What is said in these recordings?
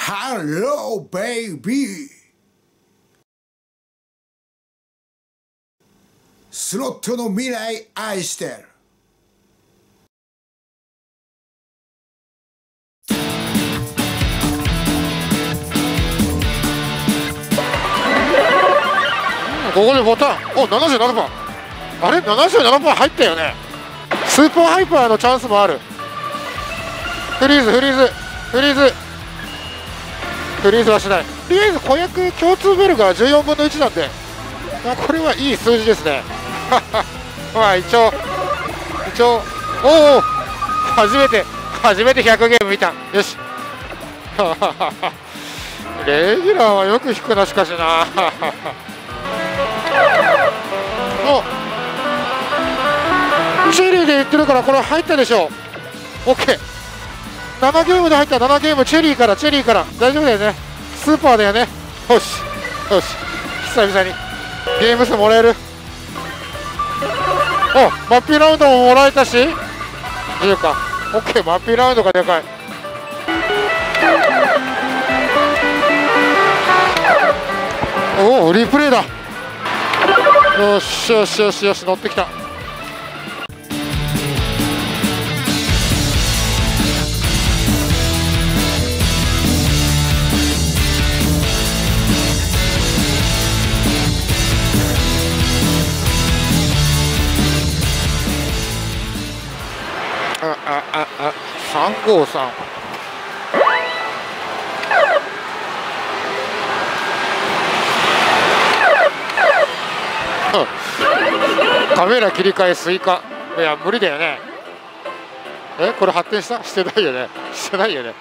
ハローベイビー。スロットの未来愛してる。 ここでボタン、お、77%。あれ、77%入ったよね。スーパーハイパーのチャンスもある。フリーズフリーズフリーズフリーズはしない。とりあえず子役共通ベルが14分の1なんで、これはいい数字ですね。まあ一応おお、初めて100ゲーム見た。よし。レギュラーはよく引くな、しかしな。お、チェリーで言ってるからこれ入ったでしょう。 OK、 7ゲームで入った。7ゲームチェリーから大丈夫だよね。スーパーだよね。よしよし、久々にゲーム数もらえる。お、マッピーラウンドももらえたし、10か。 OK、 マッピーラウンドがでかい。おお、リプレイだ。よしよしよしよし、乗ってきた。353。カメラ切り替えスイカ。いや無理だよね。これ発展してないよね。してないよね。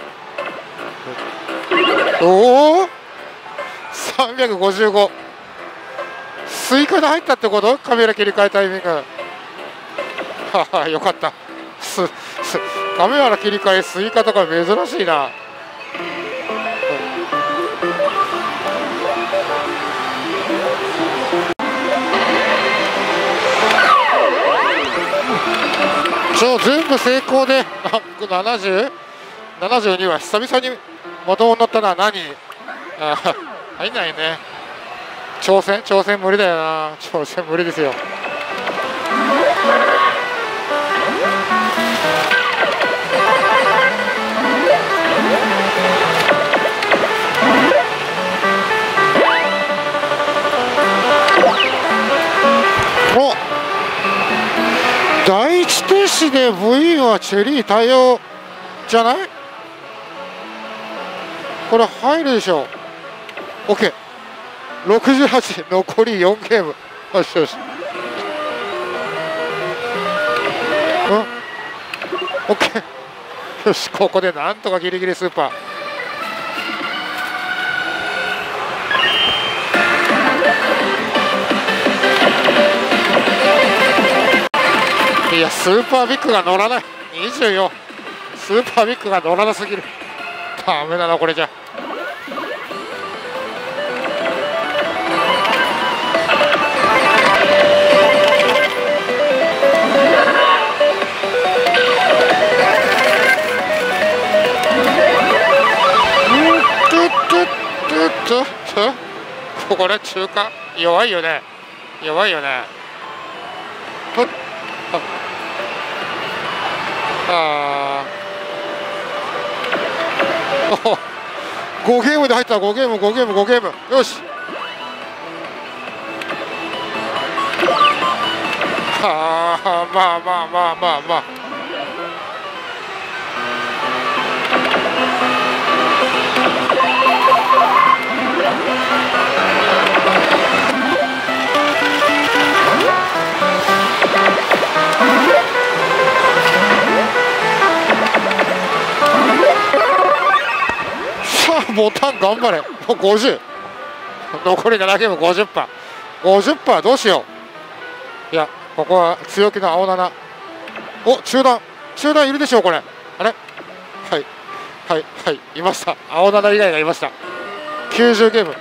おお、355。スイカで入ったってこと？カメラ切り替えタイミング。はは、よかった。カメラ切り替えスイカとか珍しいな。全部成功で70、72は久々にまともになったな。何入んないね。挑戦無理だよな。挑戦無理ですよ。お、第一停止で V はチェリー対応じゃない？これ入るでしょう。 OK68、残り4ゲーム。よしよし。OK、 よし、ここでなんとかギリギリスーパー。いや、スーパービッグが乗らない。24、スーパービッグが乗らなすぎる。ダメだなこれじゃ。これ中華弱いよね。5ゲームで入った。5ゲーム。よし。まあボタン頑張れ。もう50、残り7ゲーム 50%。どうしよう。いや、ここは強気の青7。お、中段いるでしょうこれ。あれ、はいいました。青7以外がいました。90ゲーム。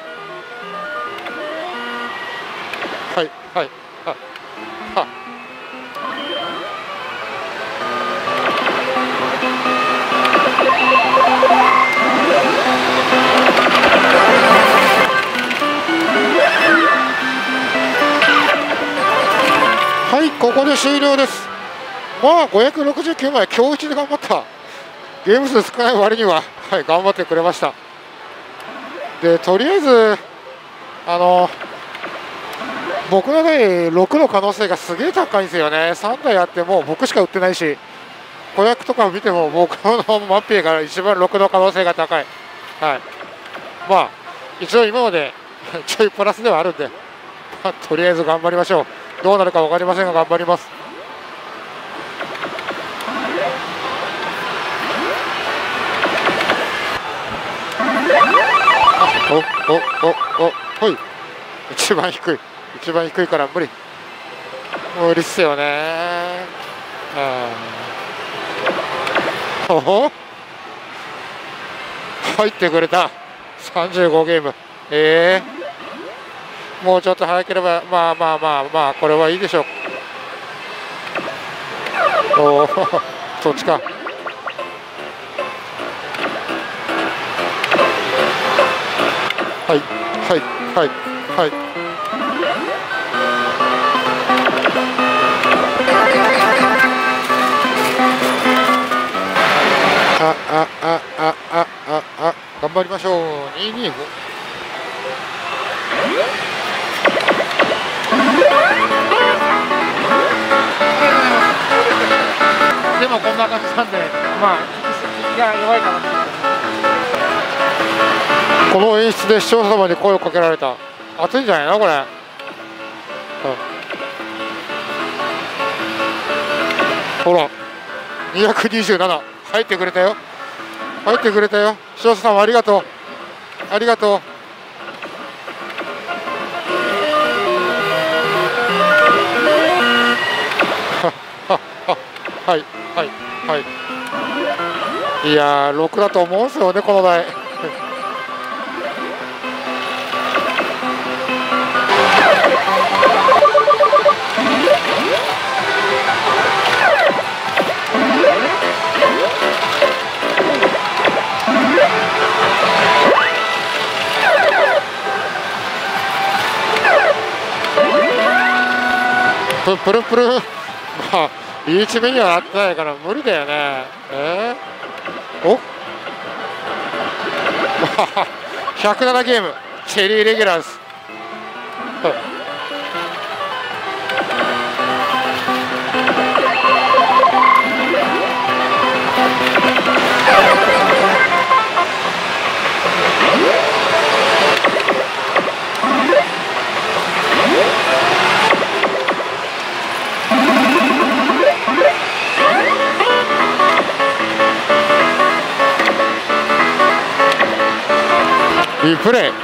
こで終了です。まあ569枚、今日一で頑張った。ゲーム数少ない割には、はい、頑張ってくれました。で、とりあえず僕の台6の可能性がすげえ高いんですよね。3台あっても僕しか売ってないし、子役とかを見ても僕のマッピーが一番6の可能性が高い。はい、まあ一応今までちょいプラスではあるんで、まあ、とりあえず頑張りましょう。どうなるか分かりませんが頑張ります。ほい、一番低いから無理っすよね。お入ってくれた。35ゲーム。もうちょっと早ければ、まあこれはいいでしょう。おおそっちか。はい頑張りましょう。225。でもこんな感じなんで、まあ引きが弱いかな。この演出で視聴者様に声をかけられた。熱いんじゃないのこれ。ほら227入ってくれたよ。視聴者様ありがとう。いやー6だと思うんですよねこの台。プルプル、まあいい位置目にはなってないから無理だよね。お107ゲームチェリーレギュラーです。リプレイ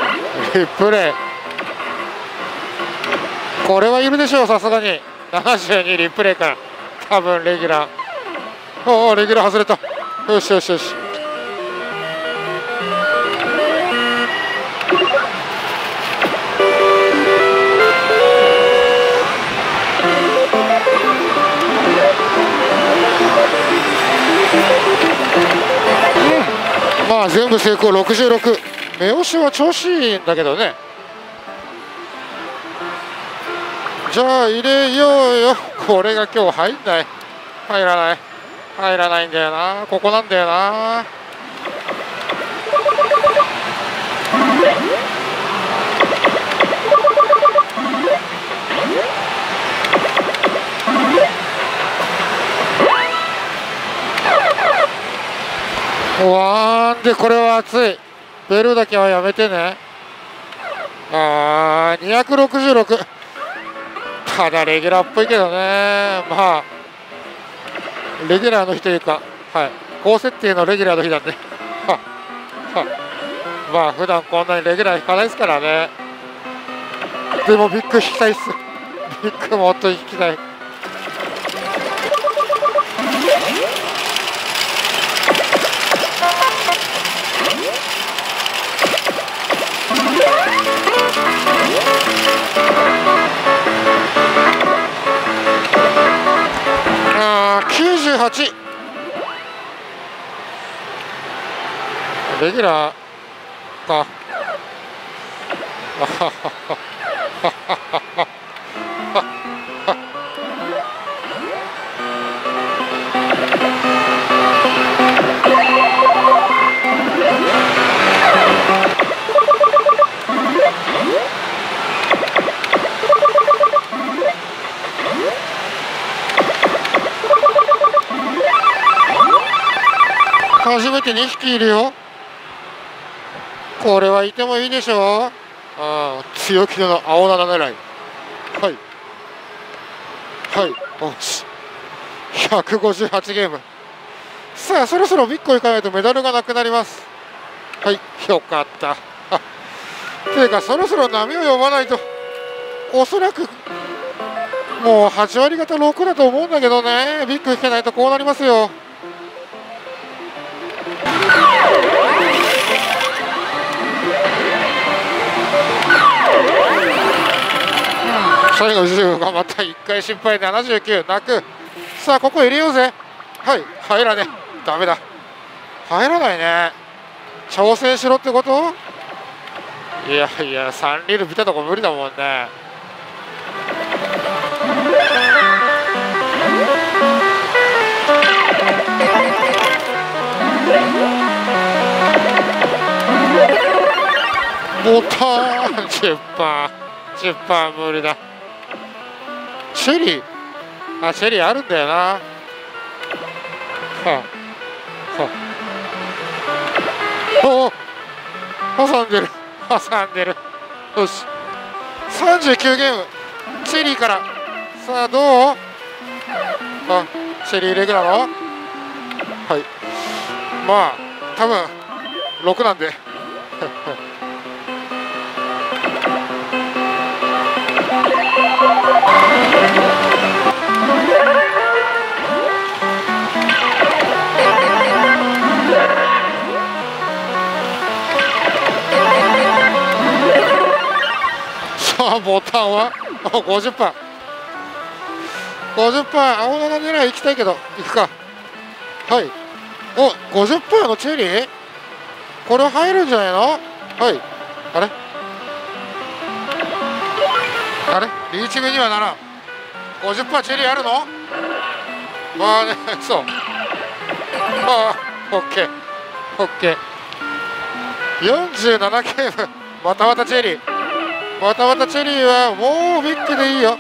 これはいるでしょう。さすがに72リプレイから多分レギュラー。レギュラー外れた。よしまあ全部成功。66。目押しは調子いいんだけどね。じゃあ入れようよ。これが今日入らないんだよな。ここなんだよな。わーんでこれは熱い。ベルだけはやめてね。266。ただレギュラーっぽいけどね。まあレギュラーの日というか、高設定のレギュラーの日なんでまあ普段こんなにレギュラー引かないですからね。でもビッグ引きたいっす。ビッグもっと引きたい。98。レギュラーか。 初めて2匹いるよ。これはいてもいいでしょう。強気の青7狙い。はいはい、よし、158ゲーム。さあそろそろビッコ行かないとメダルがなくなります。はい、よかった。ていうかそろそろ波を読まないと、おそらくもう8割方6だと思うんだけどね。ビッグ引けないとこうなりますよ。最後10がまた1回失敗。79泣く。さあここ入れようぜ。はい、入らねえ、ダメだ、入らないね。挑戦しろってこと？いやいや、3リール見たとこ無理だもんね。ボタン10%無理だ。チェリー、チェリーあるんだよな。おお、挟んでる。よし、39ゲーム、チェリーから。さあどう？チェリーレグなの？はい、まあ多分6なんでさあボタンは50%。青7狙い行きたいけど行くか。はい、お 50% のチェリー、これ入るんじゃないの？はい、あれリーチ目にはならん。50% チェリーあるの？まあね、そう、オッケー。47ゲーム、またチェリー。チェリーはもうビッグでいいよ。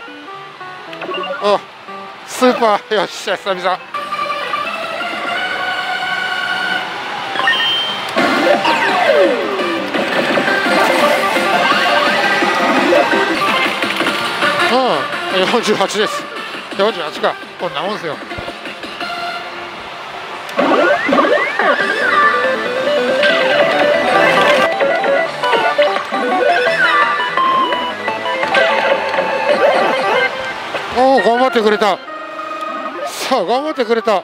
スーパー、よっしゃ、久々。48です。48か、こんなもんですよ。おお、頑張ってくれた。さあ頑張ってくれた。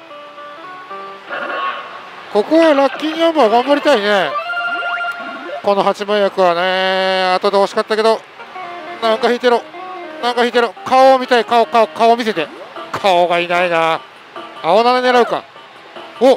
ここはラッキーナンバー頑張りたいね。この8番役はね、後で惜しかったけど、なんか引いてろ。顔を見たい。顔見せて。顔がいないな。青7狙うか。お、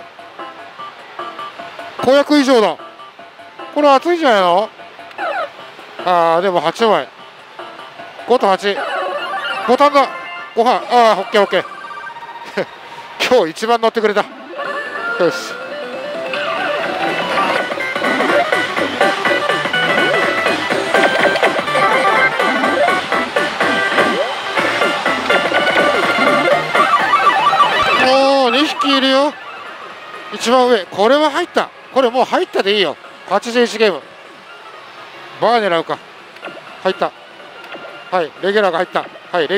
子役以上だ。これ熱いんじゃないの？でも8枚。5と8。ボタンだ。ご飯。オッケー。今日一番乗ってくれた。よし。2匹いるよ。一番上、これは入った。これもう入ったでいいよ。81ゲーム。バー狙うか。入った。はい、レギュラーが入った。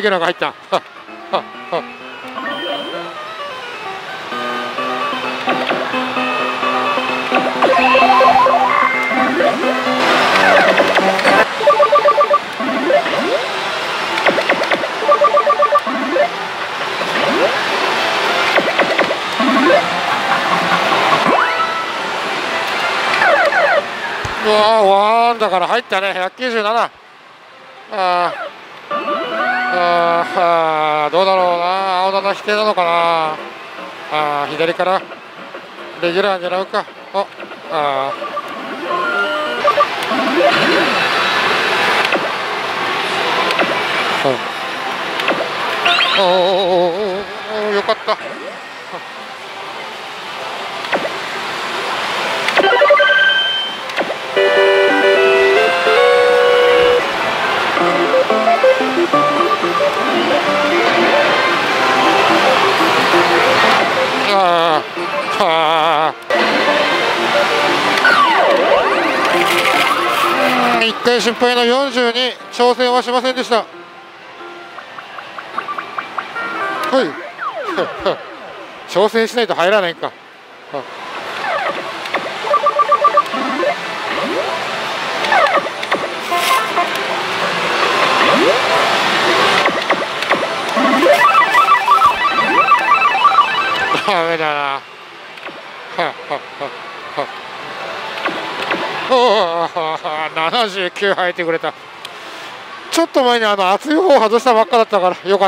ワンだから入ったね。197。どうだろうな。青7否定なのかな。左からレギュラー狙うか。よかった。 回失敗の40に挑戦はしませんでした。はい挑戦しないと入らないんか。ダメだな。79入ってくれた。ちょっと前に熱い方外したばっかだったからよかった。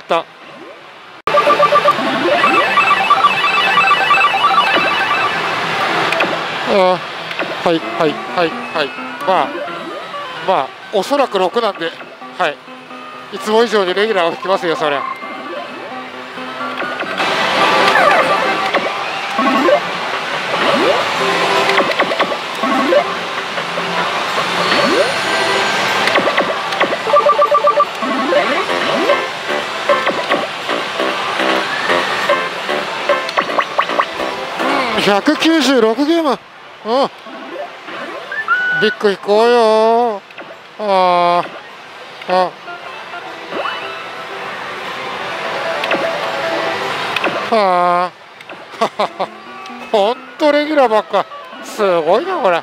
はいはいはいはい。まあおそらく6なんで、はい、いつも以上にレギュラーを引きますよそりゃ。196ゲーム。ビッグ引こうよ。ほんとレギュラーばっか。すごいなこれ。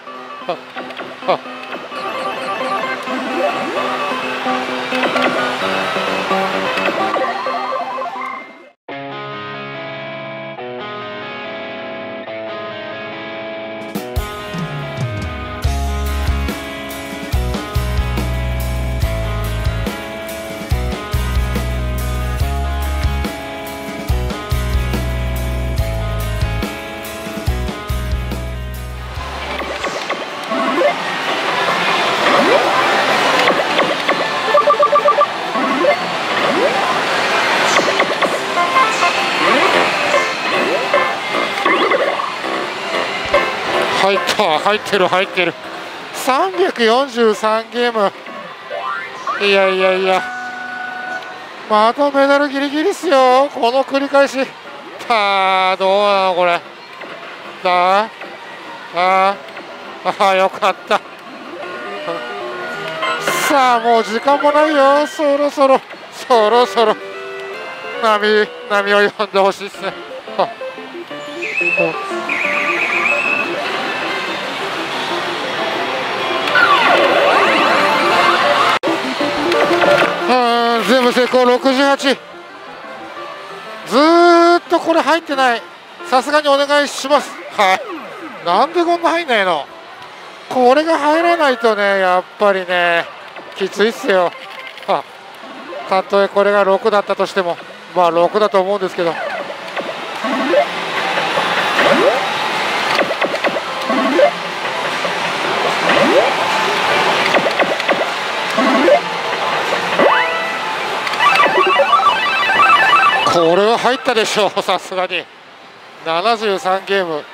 入ってる343ゲーム。いやまたメダルギリギリっすよこの繰り返し。どうなのこれ。よかった。さあもう時間もないよ。そろそろ波を呼んでほしいっすね。全部成功。68。ずーっとこれ入ってない。さすがにお願いします。はい。なんでこんな入んないの。これが入らないとねやっぱりねきついっすよ。たとえこれが6だったとしてもまあ6だと思うんですけど。これは入ったでしょうさすがに。73ゲーム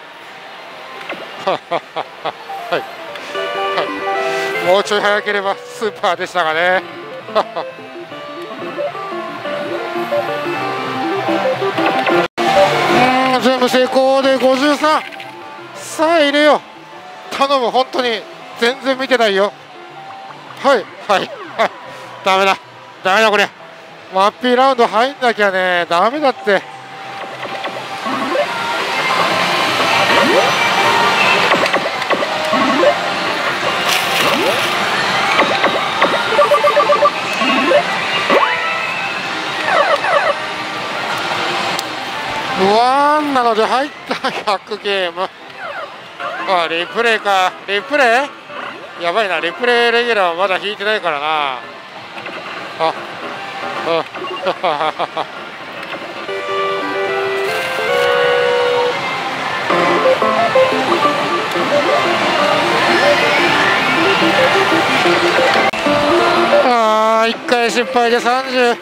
もうちょい早ければスーパーでしたがね全部成功で53。さあ入れよう頼む。本当に全然見てないよ。ダメだこれ。マッピーラウンド入んなきゃねダメだって。ワンなので入った100ゲーム。リプレイか。リプレイやばいな。リプレイレギュラーはまだ引いてないからな。1回失敗で30。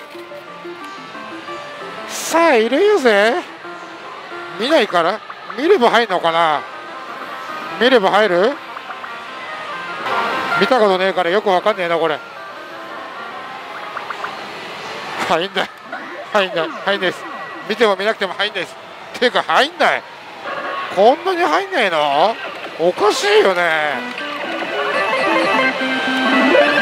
さあ入れようぜ。見ないから見れば入るのかな。見れば入る。見たことねえからよくわかんねえなこれ。入んないです。見ても見なくても入んないです。っていうか入んない。こんなに入んないのおかしいよね。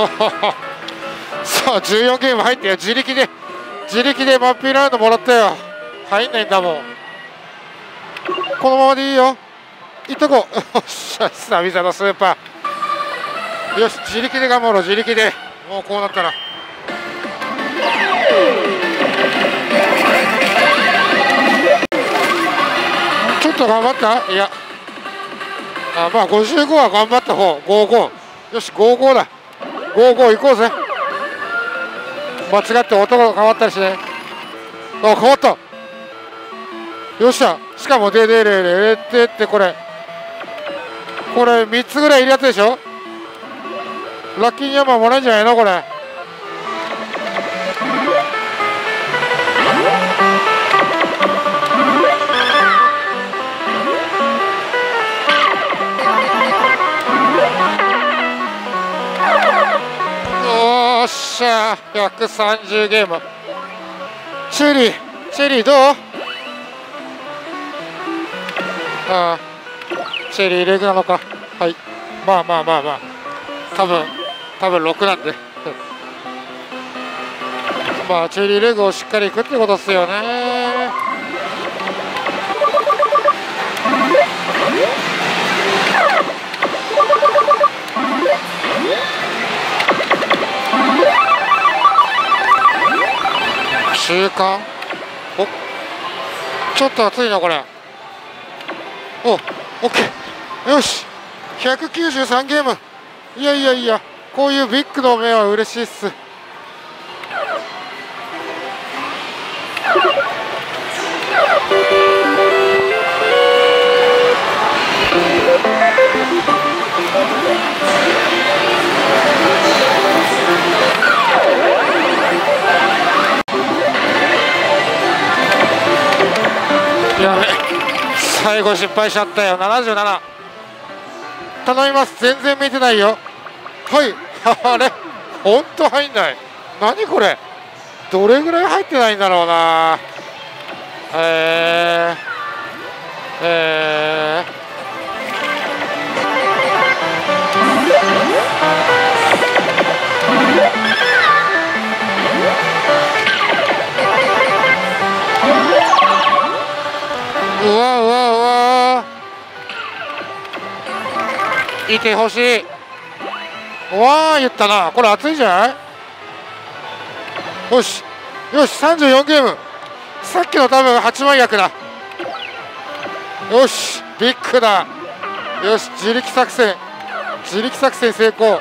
おおさあ14ゲーム入ってよ。自力でマッピーラウンドもらったよ。入んないんだもん。このままでいいよ。いっとこう。よっしゃ、久々のスーパー。よし、自力で頑張ろう。自力で。もうこうなったらちょっと頑張った。いや、まあ55は頑張った方。55。よし、55だ。55行こうぜ。間違って音が変わったりしない。あ、変わった。よっしゃ。しかもでってこれ3つぐらいいるやつでしょ。ラッキーニャンマーもらえんじゃないのこれ。よっしゃ、130ゲーム。チェリーどう？ああ、チェリーレグなのか。はい、まあ多分6なんでまあチェリーレグをしっかりいくってことっすよね。中間、お、ちょっと熱いなこれ。お、オッケー、よし、193ゲーム。いや、こういうビッグの目は嬉しいっす。やべ、最後失敗しちゃったよ。77頼みます。全然見てないよ。はい、あれほんと入んない。何これ、どれぐらい入ってないんだろうな。うわいてほしい。わー言ったな。これ熱いんじゃない。よし34ゲーム。さっきの多分8番役だ。よし、ビッグだ。よし、自力作戦成功。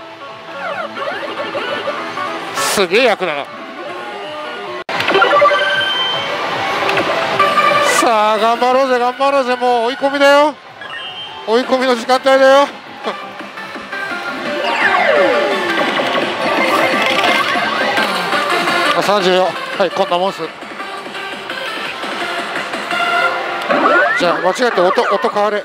すげえ役だな。さあ頑張ろうぜ。もう追い込みだよ。追い込みの時間帯だよ。34、はい、こんなもんす。じゃあ間違って音変われ。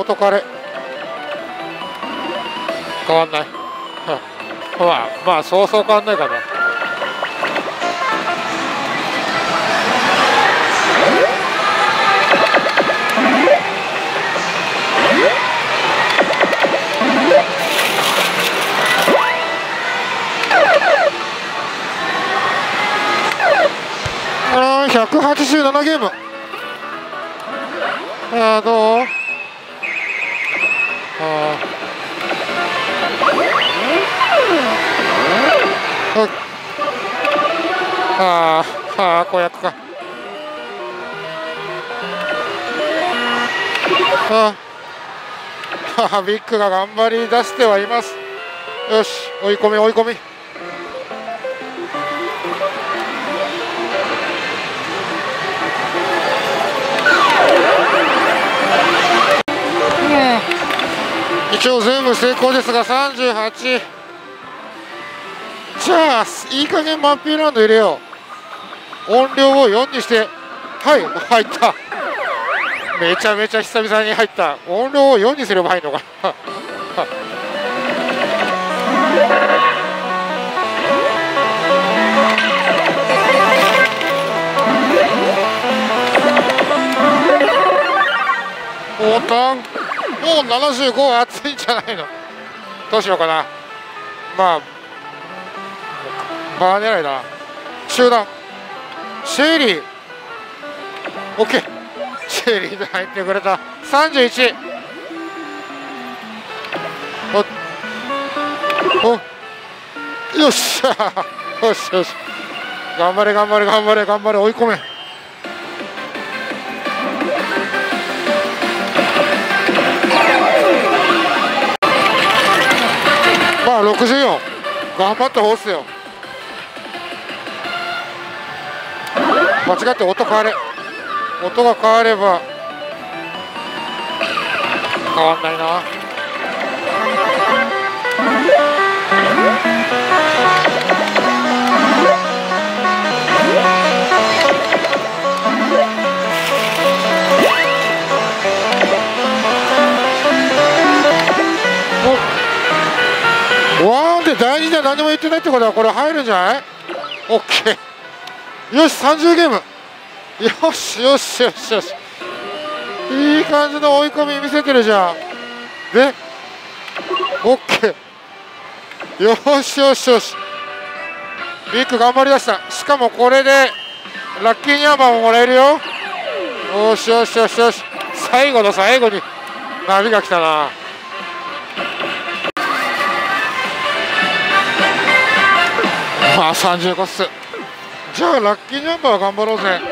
変わんない。まあそう変わんないかな。187ゲーム。どう？こうやってか。ビッグが頑張り出してはいます。よし、追い込み。一応全部成功ですが38。じゃあいい加減マッピーラウンド入れよう。音量を4にして、はい、入った。めちゃめちゃ久々に入った。音量を4にすれば入るのかな。ボタンもう75は熱いんじゃないの。どうしようかな。まあバー狙いだ。中段シェリー OK、 シェリーで入ってくれた。31。およっしゃよしよし、頑張れ頑張れ頑張れ頑張れ、追い込め。まあ64、頑張った方っすよ。間違って音変われ、音が変われば変わんないな。ワーンって第2で何も言ってないってことはこれ入るんじゃない？ OK、 よし30ゲーム、よしよしよしよし、いい感じの追い込み見せてるじゃん。で OK、 よしよしよし、ビッグ頑張りだした。しかもこれでラッキーニャーバーももらえるよ。よしよしよしよし、最後の最後に波が来たな。まあ35っす。じゃあラッキーニャンバー頑張ろうぜ。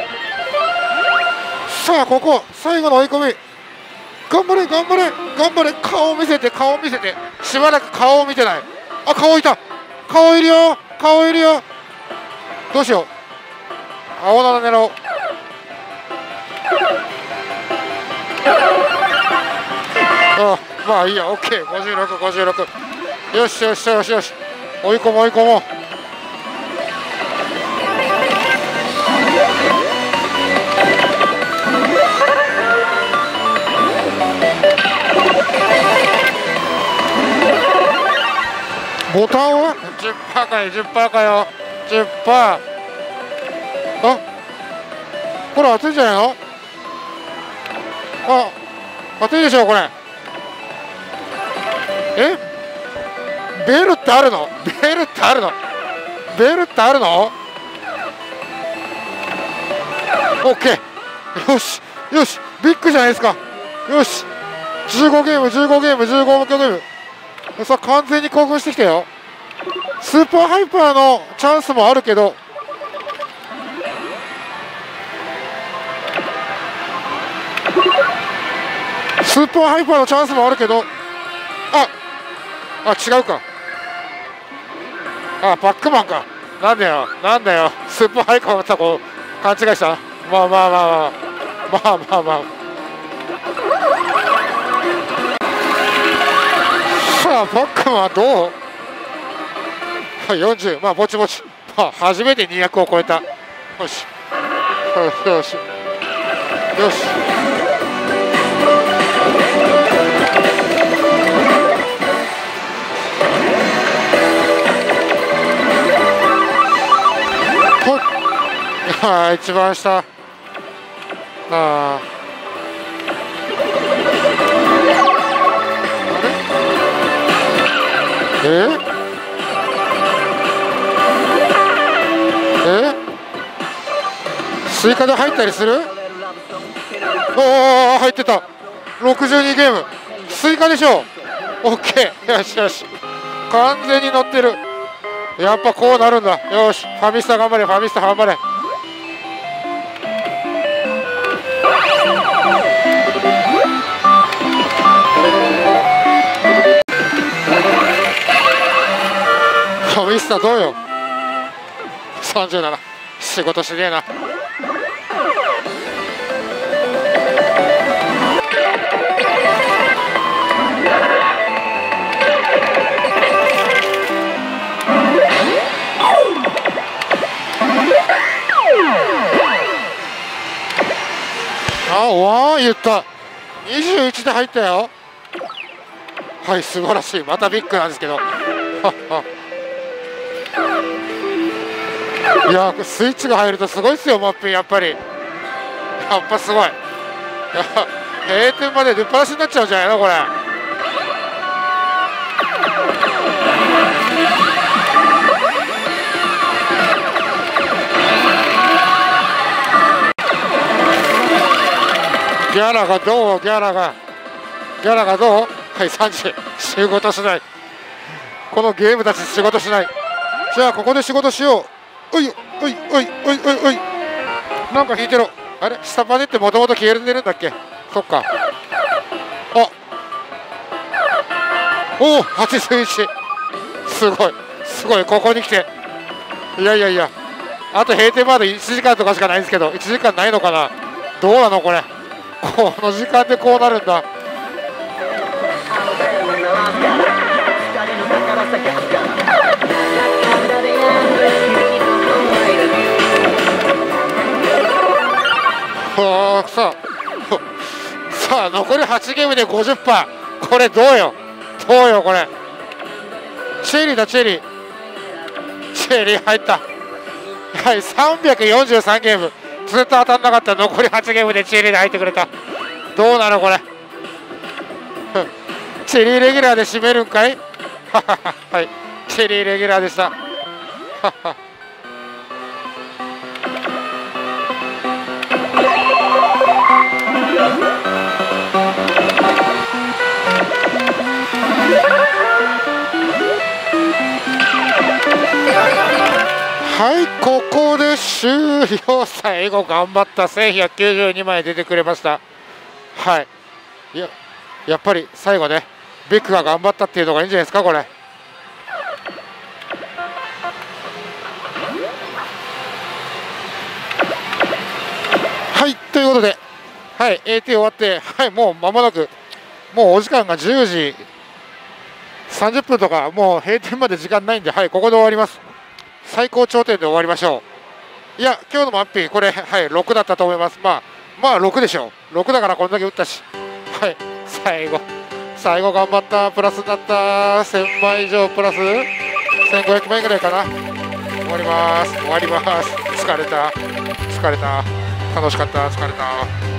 さあここ最後の追い込み、頑張れ頑張れ頑張れ、顔を見せて顔を見せて、しばらく顔を見てない。あ、顔いた、顔いるよ顔いるよ、どうしよう、青菜狙おう。あ、まあいいや OK、 56、56、よしよしよしよし、追い込もう追い込もう。ボタンは 10% かよ、10% かよ、10%。あ、これ熱いんじゃないの？あ、熱いでしょこれ。え、ベルってあるの？ベルってあるの？ベルってあるの？ OK、 よしよし、ビッグじゃないですか。よし、15ゲーム15ゲーム15ゲーム、さあ完全に興奮してきたよ。スーパーハイパーのチャンスもあるけど、スーパーハイパーのチャンスもあるけど、あ、違うか。あ、バックマンか。なんだよなんだよ、スーパーハイパーのとこ勘違いした。まあまあまあまあまあまあまあ、さあバックマンどう？40、まあぼちぼち、まあ初めて200を超えた。よしよしよしよし、あ、一番下。あれ、追加で入ったりする？おお、入ってた。62ゲーム追加でしょ。 OK、 よしよし、完全に乗ってる。やっぱこうなるんだ。よし、ファミスタ頑張れ、ファミスタ頑張れ。ファミスタどうよ。37、仕事しねえな。あ、わー言った。21で入ったよ。はい、素晴らしい。またビッグなんですけどいや、スイッチが入るとすごいっすよ、マッピン。やっぱりやっぱすごい。いや、閉店まで出っ放しになっちゃうんじゃないのこれ。 ギャラがどう、ギャラがどう。はい、30。仕事しない。このゲームたち仕事しない。じゃあここで仕事しよう。おいおいおいおいおいおい。なんか引いてる。あれ、下パネってもともと消えてるんだっけ。そっか。あ、おお、81。すごいすごい。ここに来て、いやいやいや、あと閉店まで1時間とかしかないんですけど、1時間ないのかな。どうなのこれ。この時間でこうなるんだ。さあ残り8ゲームで 50%。 これどうよこれ。チェリーだ、チェリー入った。はい、343ゲームずっと当たんなかった。残り8ゲームでチェリーで入ってくれた。どうなのこれ。チェリーレギュラーで締めるんかい。はい、チェリーレギュラーでした。はい、ここで終了。最後頑張った。1192枚出てくれました。はい、やっぱり最後ね、ビッグが頑張ったっていうのがいいんじゃないですかこれ。はい、ということで、はい、AT 終わって、はい、もう間もなく、もうお時間が10時30分とか、もう閉店まで時間ないんで、はい、ここで終わります。最高頂点で終わりましょう。いや、今日のマッピー、これ、はい、6だったと思います。まあ6でしょう。6だからこんだけ打ったし、はい、最後頑張った。プラスになった。1000枚以上プラス1500枚ぐらいかな。終わります。疲れた。楽しかった。疲れた。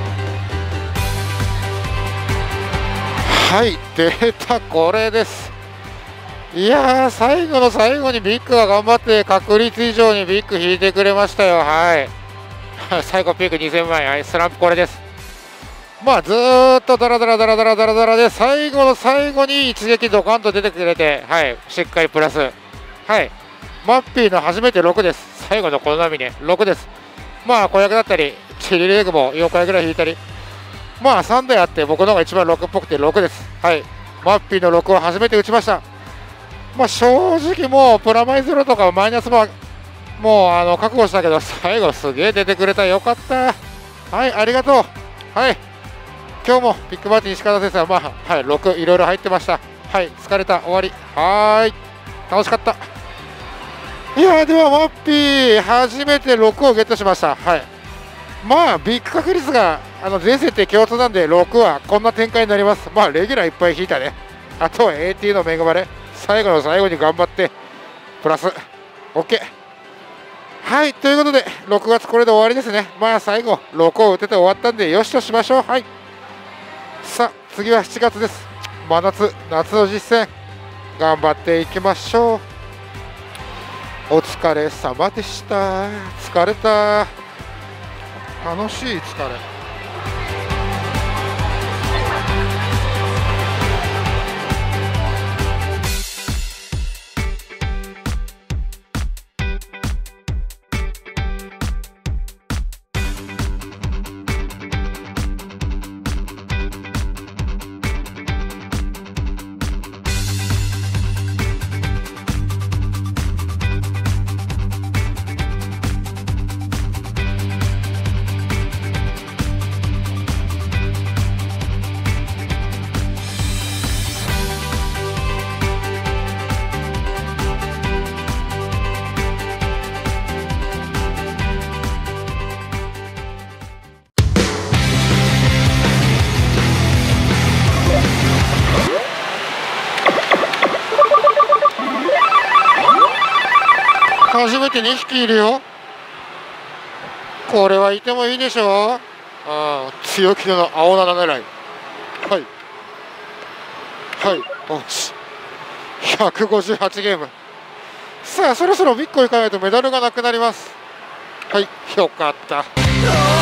はい、出た。これです。いやー、最後の最後にビッグが頑張って確率以上にビッグ引いてくれましたよ。はい。最後ピーク2000枚。はい、スランプこれです。まあずーっとダラダラで、最後の最後に一撃ドカンと出てくれて、はい、しっかりプラス。はい、マッピーの初めて6です。最後のこの波ね、6です。まあ子役だったり、チリレーグも4回ぐらい引いたり、まあ3台あって僕の方が一番6っぽくて6です。はい、マッピーの6を初めて打ちました。まあ正直もうプラマイゼロとかマイナスももう覚悟したけど、最後すげえ出てくれた。よかった。はい、ありがとう。はい、今日もビッグバーティー石川先生ははい、6いろいろ入ってました。はい、疲れた。終わり。はーい、楽しかった。いやではマッピー初めて6をゲットしました。はい、まあビッグ確率が全設定共通なんで、6はこんな展開になります。まあレギュラーいっぱい引いたね。あとは AT の恵まれ、最後の最後に頑張ってプラス OK。 はい、ということで6月これで終わりですね。まあ最後6を打てて終わったんでよしとしましょう。はい、さあ次は7月です。夏の実践頑張っていきましょう。お疲れ様でした。疲れた。楽しい疲れ。初めて2匹いるよ。これはいてもいいでしょう。強気の青7狙い。はいはい、よし、158ゲーム。さあそろそろビッグ行かないとメダルがなくなります。はい、よかった。